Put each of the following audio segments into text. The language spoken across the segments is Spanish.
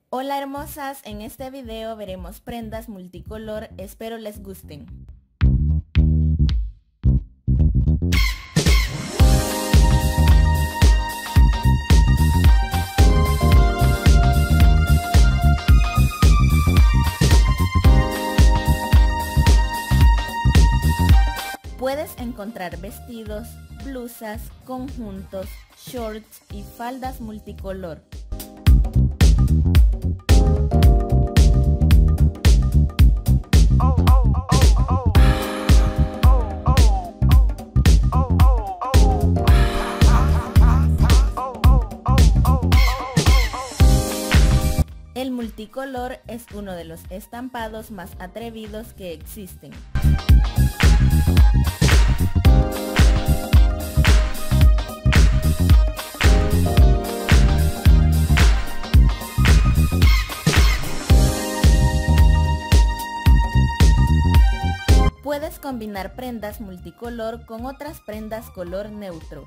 Hola hermosas, en este video veremos prendas multicolor, espero les gusten. Puedes encontrar vestidos, blusas, conjuntos, shorts y faldas multicolor. El multicolor es uno de los estampados más atrevidos que existen. Puedes combinar prendas multicolor con otras prendas color neutro.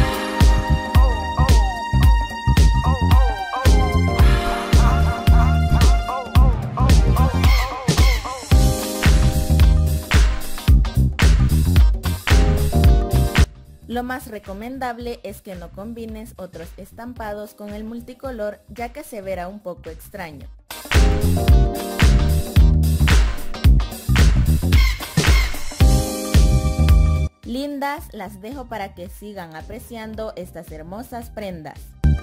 Lo más recomendable es que no combines otros estampados con el multicolor, ya que se verá un poco extraño. Lindas, las dejo para que sigan apreciando estas hermosas prendas.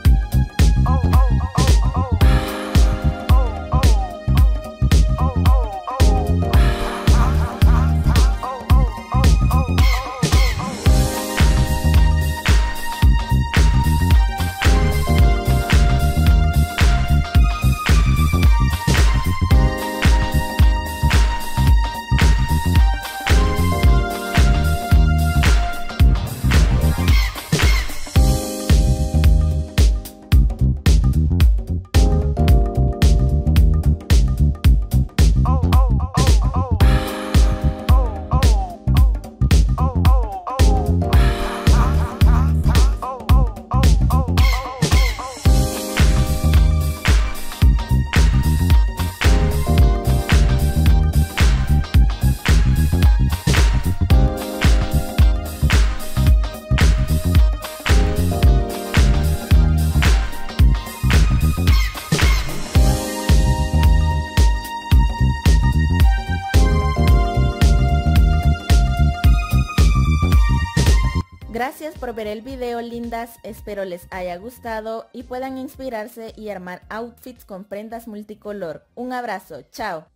Gracias por ver el video, lindas, espero les haya gustado y puedan inspirarse y armar outfits con prendas multicolor. Un abrazo, chao.